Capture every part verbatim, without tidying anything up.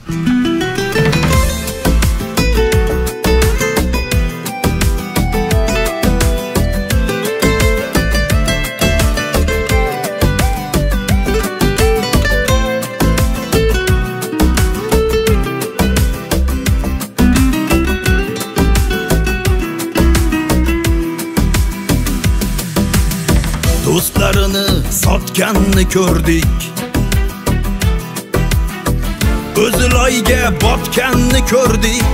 Do'stlarini sotganni ko'rdik, o'zi loyga botganni ko'rdik.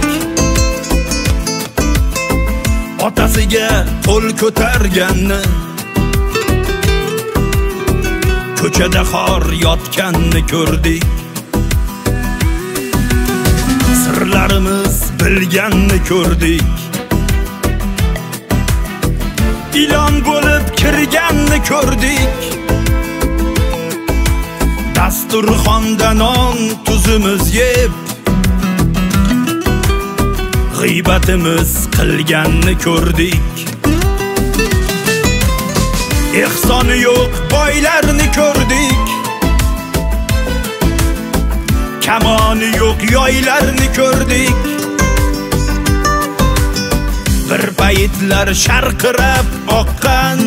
Otasiga qo'l ko'targanni, ko'chada xor yotganni ko'rdik. Sirlarimiz bilganni ko'rdik, ilon bo'lib kirganni ko'rdik. Dasturxonda non tuzimiz yeb, g'iybatimiz qilganni ko'rdik. Ehsoni yo'q boylarni ko'rdik, kamoni yo'q yoylarni ko'rdik. Bir paytlar sharqirab oqqan,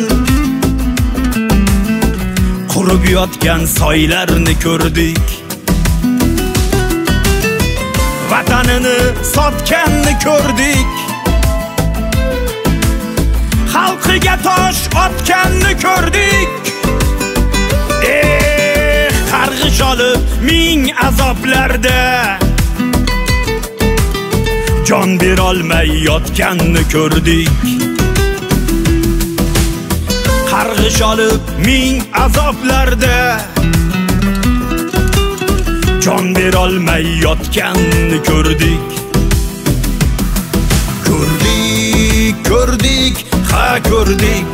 qurib yotgan soylarni ko'rdik. Vatanini sotganni ko'rdik, xalqiga tosh otganni ko'rdik. Eh, qarg'ish olib ming azoblarda jon berolmay yotganni ko'rdik. Qarg'ish olib ming azoblarda jon berolmay yotganni ko'rdik. Ko'rdik, ko'rdik, ha ko'rdik.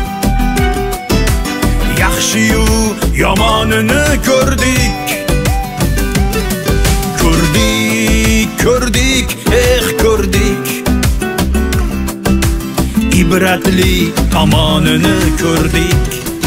Yaxshi-yu yomonini ko'rdik. Ko'rdik, ko'rdik, eh ko'rdik. Ibratli tomonini ko'rdik.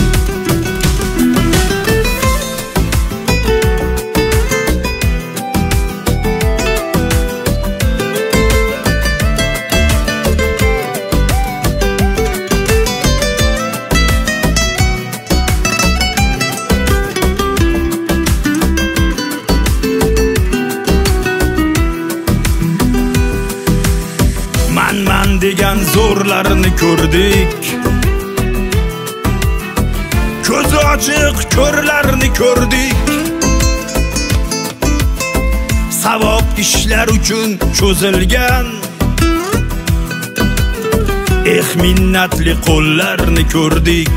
Man degan zo'rlarni ko'rdik, ko'zi ochiq ko'rlarni ko'rdik. Savob ishlar uchun cho'zilgan eh minnatli qo'llarni ko'rdik.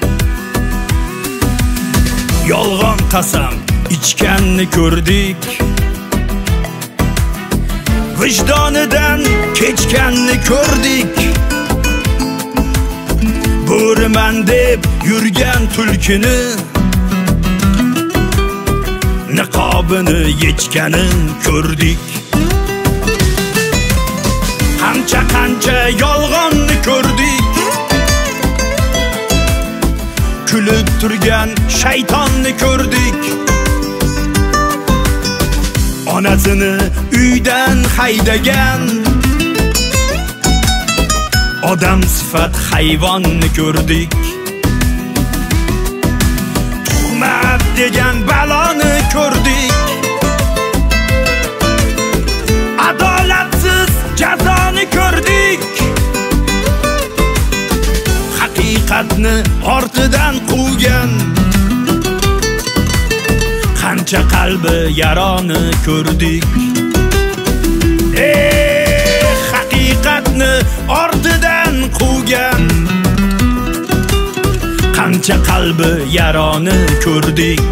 Yolg'on qasam ichganni ko'rdik, vijdonidan kechganni ko'rdik. Bo'riman deb yurgan tulkini, niqobini yechganin ko'rdik. Qancha qancha yolg'onni ko'rdik, kulib turgan shaytonni ko'rdik. Onasini uydan haydagan odam sifat hayvonni ko'rdik. Tuhmat degan baloni ko'rdik, adolatsiz jazoni ko'rdik. Haqiqatni ortidan quvgan qancha qalbi yaroni ko'rdik. Eh, haqiqatni ortidan quvgan qancha qalbi yaroni ko'rdik.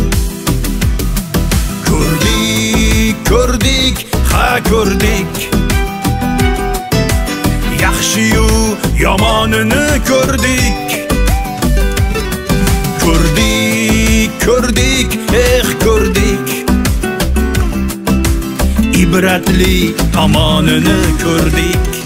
Ko'rdik, ko'rdik, ha ko'rdik. Yaxshi-yu yomonini ko'rdik. Ko'rdik, ko'rdik, eh ko'rdik. Ibratli tomonini ko'rdik.